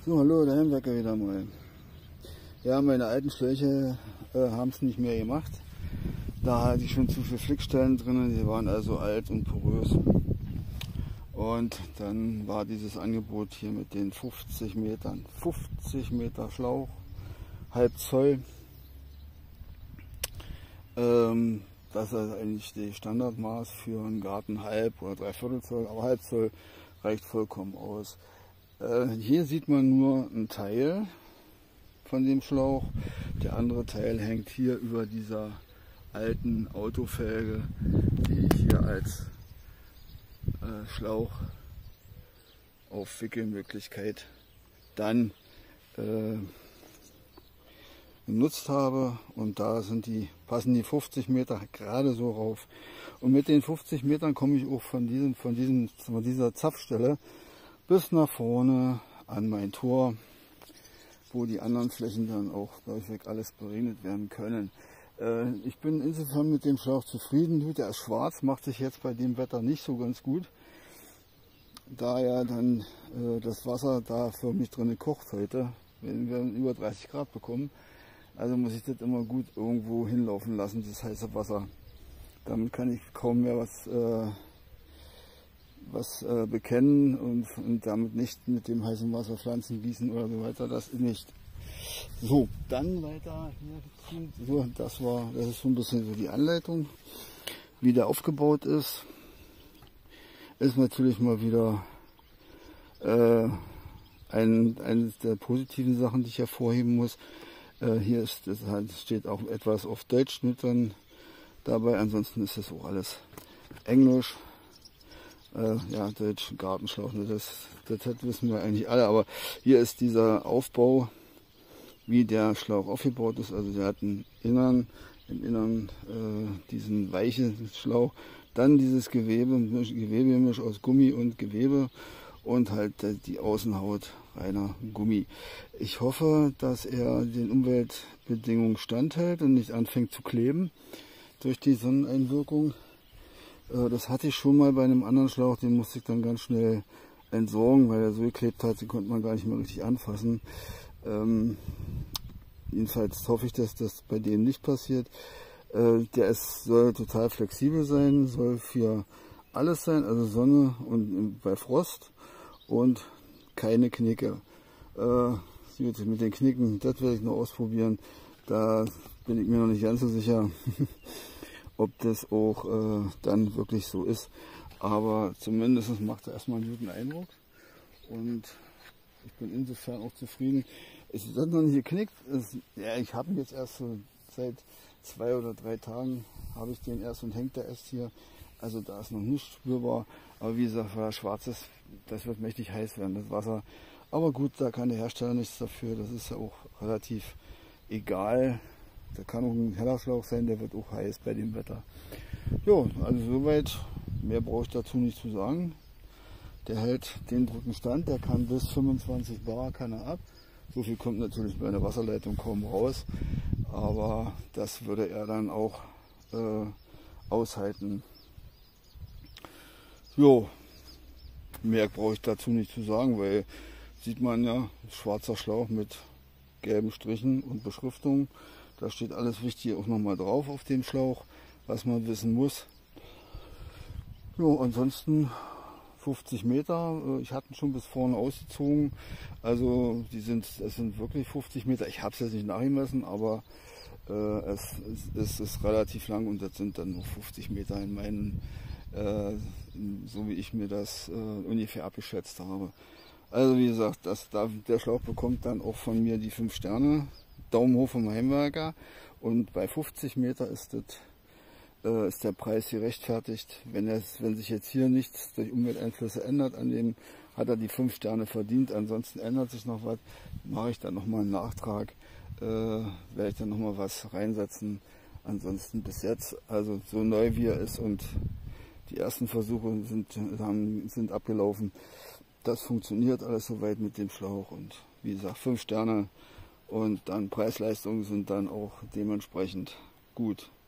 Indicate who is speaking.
Speaker 1: So, hallo, der Heimwerker wieder mal. Ja, meine alten Schläuche haben es nicht mehr gemacht. Da hatte ich schon zu viele Flickstellen drin, die waren also alt und porös. Und dann war dieses Angebot hier mit den 50 Metern, 50 Meter Schlauch, halb Zoll. Das ist eigentlich die Standardmaß für einen Garten, halb oder 3/4 Zoll, aber halb Zoll reicht vollkommen aus. Hier sieht man nur einen Teil von dem Schlauch, der andere Teil hängt hier über dieser alten Autofelge, die ich hier als Schlauch Aufwickelmöglichkeit dann genutzt habe, und da passen die 50 Meter gerade so rauf, und mit den 50 Metern komme ich auch von dieser Zapfstelle bis nach vorne an mein Tor, wo die anderen Flächen dann auch durchweg alles beregnet werden können. Ich bin insofern mit dem Schlauch zufrieden. Der ist schwarz, macht sich jetzt bei dem Wetter nicht so ganz gut, da ja dann das Wasser da für mich drin kocht heute, wenn wir über 30 Grad bekommen. Also muss ich das immer gut irgendwo hinlaufen lassen, das heiße Wasser. Damit kann ich kaum mehr was bekennen und damit nicht mit dem heißen Wasser Pflanzen gießen oder so weiter, das nicht. So, dann weiter hier. So, das ist so ein bisschen so die Anleitung, wie der aufgebaut ist. Ist natürlich mal wieder eine der positiven Sachen, die ich hervorheben muss. Hier steht auch etwas auf Deutsch mit dann dabei, ansonsten ist das auch alles Englisch. Ja, Deutsch, Gartenschlauch, das wissen wir eigentlich alle, aber hier ist dieser Aufbau, wie der Schlauch aufgebaut ist. Also der hat im Innern diesen weichen Schlauch, dann dieses Gewebegemisch aus Gummi und Gewebe und halt die Außenhaut reiner Gummi. Ich hoffe, dass er den Umweltbedingungen standhält und nicht anfängt zu kleben durch die Sonneneinwirkung. Das hatte ich schon mal bei einem anderen Schlauch, den musste ich dann ganz schnell entsorgen, weil er so geklebt hat, den konnte man gar nicht mehr richtig anfassen. Jedenfalls hoffe ich, dass das bei dem nicht passiert. Soll total flexibel sein, soll für alles sein, also Sonne und bei Frost, und keine Knicke. Mit den Knicken, das werde ich noch ausprobieren. Da bin ich mir noch nicht ganz so sicher, ob das auch dann wirklich so ist. Aber zumindest macht er erstmal einen guten Eindruck. Und ich bin insofern auch zufrieden. Es ist noch nicht geknickt. Ja, ich habe ihn jetzt erst so seit 2 oder 3 Tagen habe ich den erst und hängt der erst hier. Also da ist noch nicht spürbar. Aber wie gesagt, weil er schwarz ist, das wird mächtig heiß werden, das Wasser. Aber gut, da kann der Hersteller nichts dafür. Das ist ja auch relativ egal. Da kann auch ein heller Schlauch sein, der wird auch heiß bei dem Wetter. Jo, also soweit. Mehr brauche ich dazu nicht zu sagen. Der hält den Brückenstand, der kann bis 25 Bar kann er ab. So viel kommt natürlich bei einer Wasserleitung kaum raus, aber das würde er dann auch aushalten. Jo, mehr brauche ich dazu nicht zu sagen, weil sieht man ja, schwarzer Schlauch mit gelben Strichen und Beschriftung. Da steht alles Wichtige auch nochmal drauf auf dem Schlauch, was man wissen muss. Jo, ansonsten 50 Meter, ich hatte ihn schon bis vorne ausgezogen, also es sind wirklich 50 Meter. Ich habe es jetzt nicht nachgemessen, aber es ist relativ lang, und das sind dann nur 50 Meter in meinen, so wie ich mir das ungefähr abgeschätzt habe. Also wie gesagt, der Schlauch bekommt dann auch von mir die 5 Sterne, Daumen hoch vom Heimwerker, und bei 50 Meter ist der Preis gerechtfertigt. Wenn sich jetzt hier nichts durch Umwelteinflüsse ändert, hat er die 5 Sterne verdient. Ansonsten ändert sich noch was, mache ich dann nochmal einen Nachtrag, werde ich dann nochmal was reinsetzen. Ansonsten bis jetzt, also so neu wie er ist, und die ersten Versuche sind abgelaufen. Das funktioniert alles soweit mit dem Schlauch, und wie gesagt 5 Sterne, und dann Preis-Leistung sind dann auch dementsprechend gut.